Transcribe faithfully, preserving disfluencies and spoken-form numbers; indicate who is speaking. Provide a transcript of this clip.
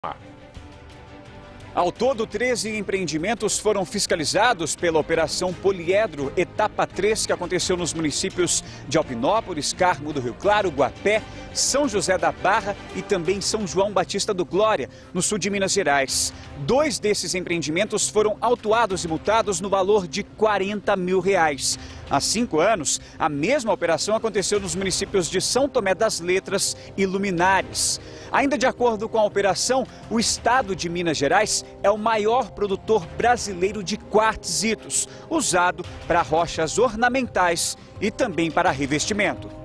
Speaker 1: Ao todo, treze empreendimentos foram fiscalizados pela Operação Poliedro, etapa três, que aconteceu nos municípios de Alpinópolis, Carmo do Rio Claro, Guapé, São José da Barra e também São João Batista do Glória, no sul de Minas Gerais. Dois desses empreendimentos foram autuados e multados no valor de quarenta mil reais. Há cinco anos, a mesma operação aconteceu nos municípios de São Tomé das Letras e Luminares. Ainda de acordo com a operação, o estado de Minas Gerais é o maior produtor brasileiro de quartzitos, usado para rochas ornamentais e também para revestimento.